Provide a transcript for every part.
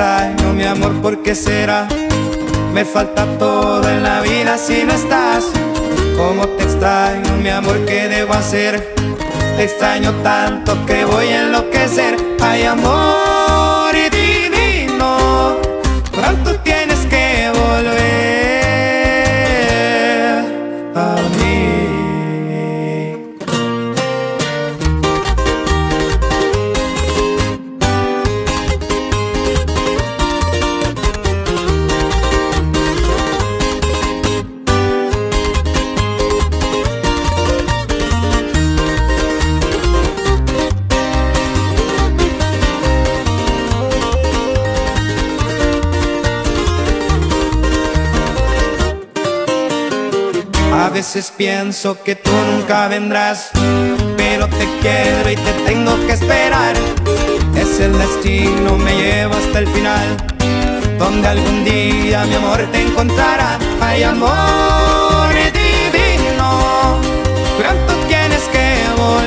extraño, mi amor, ¿por qué será? Me falta todo en la vida si no estás. Cómo te extraño, mi amor, ¿qué debo hacer? Te extraño tanto que voy a enloquecer. Ay, amor divino, pronto tienes que volver a mí. A veces pienso que tú nunca vendrás, pero te quiero y te tengo que esperar. Es el destino, me lleva hasta el final, donde algún día mi amor te encontrará. Ay, amor divino, pronto tienes que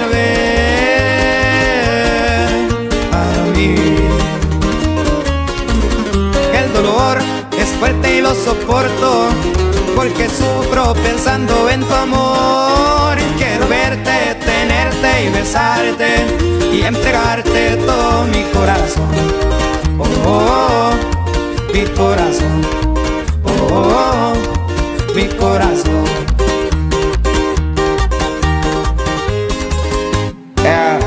volver a mí. El dolor es fuerte y lo soporto, porque sufro pensando en tu amor. Quiero verte, tenerte y besarte y entregarte todo mi corazón. Oh, oh, mi corazón. Oh, oh, mi corazón. Yeah.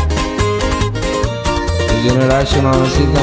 The generation mamacita.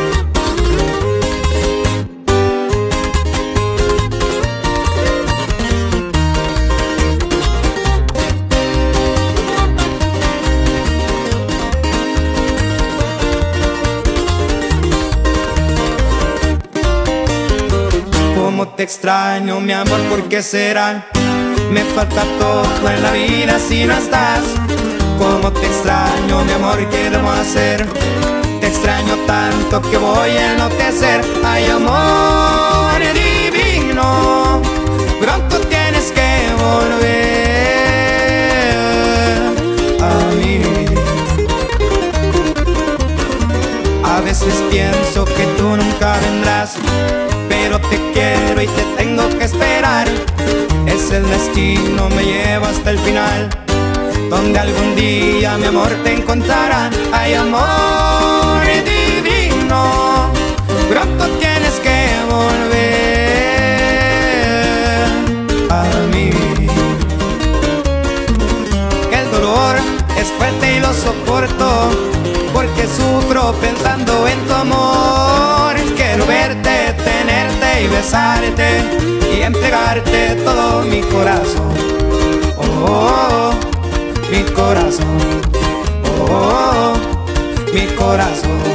Cómo te extraño, mi amor, ¿por qué será? Me falta todo en la vida si no estás. Cómo te extraño, mi amor, ¿qué debo hacer? Te extraño tanto que voy a enloquecer. Ay, amor divino, pronto tienes que volver a mí. A veces pienso que tú nunca vendrás, pero te quiero y te tengo que esperar. Es el destino, me lleva hasta el final, donde algún día mi amor te encontrará. Ay, amor divino, pronto tienes que volver a mí. El dolor es fuerte y lo soporto, porque sufro pensando en tu amor. Quiero verte, tenerte y besarte y entregarte todo mi corazón. Oh, oh, mi corazón. Oh, oh, mi corazón.